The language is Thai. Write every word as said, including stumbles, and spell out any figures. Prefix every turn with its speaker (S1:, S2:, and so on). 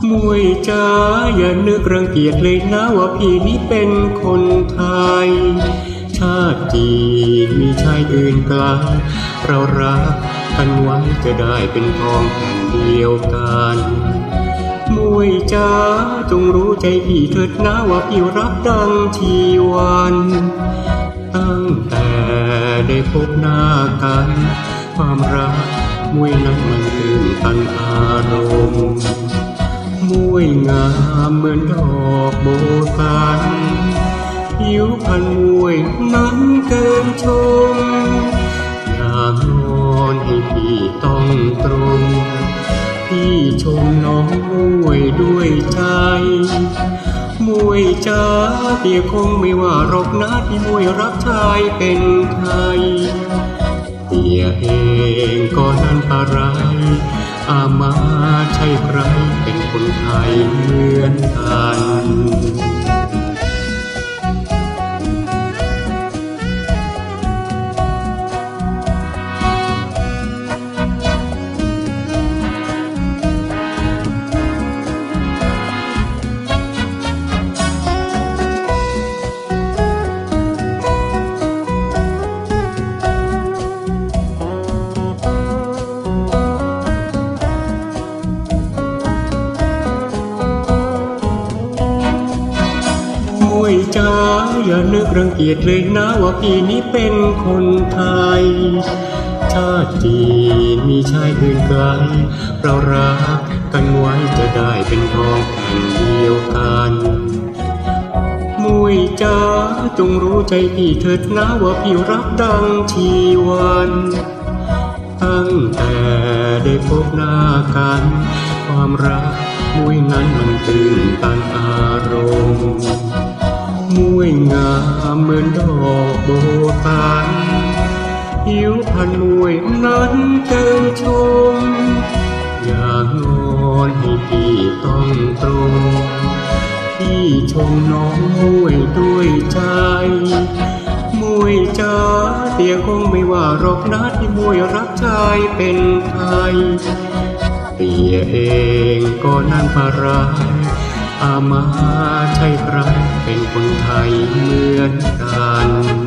S1: มวยจ้าอย่านึกรังเกียจเลยนะว่าพี่นี้เป็นคนไทยชาติจีนมีชายอื่นไกลเรารักกันไว้จะได้เป็นพ้องแผ่นเดียวกันมวยจ้าจงรู้ใจพี่เถิดนะว่าพี่รักดังชีวันตั้งแต่ได้พบหน้ากันความรักมวยนั้นมันตื่นตันอารมณ์มวยงามเหมือนดอกโบตันผิวพรรณมวยนั้นเกินชมอยากนอนให้พี่ต้องตรงพี่ชมน้องมวยด้วยใจมวยจ้าเพี่คงไม่ว่าหรอกนะที่มวยรักชายเป็นไทยเพี่ยเองก็นั้นอะไรอามาใช่ใครเป็นคนไทยเหมือนกันมวยจ้าอย่านึกรังเกียจเลยนะว่าพี่นี้เป็นคนไทยชาติจีนมีชายอื่นไกลเรารักกันไว้จะได้เป็นพ้องแผ่นเดียวกันมวยจ้าจงรู้ใจพี่เถิดนะว่าพี่รักดังชีวันตั้งแต่ได้พบหน้ากันความรักมวยนั้นมันตื่นตันอารมณ์มวยงามเหมือนดอกโบตันผิวพรรณมวยนั้นเกินชมอยากนอนให้พี่ต้องตรงพี่ชมน้องมวยด้วยใจมวยจ้าเตี่ยคงไม่ว่าหรอกนะที่มวยรักชายเป็นไทยเตี่ยเองก็นั่นปะไรอามาใช่ใครเป็นคนไทยเหมือนกัน